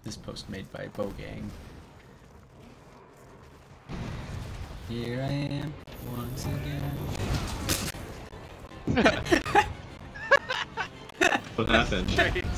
This post made by Bogang. Here I am once again. What happened?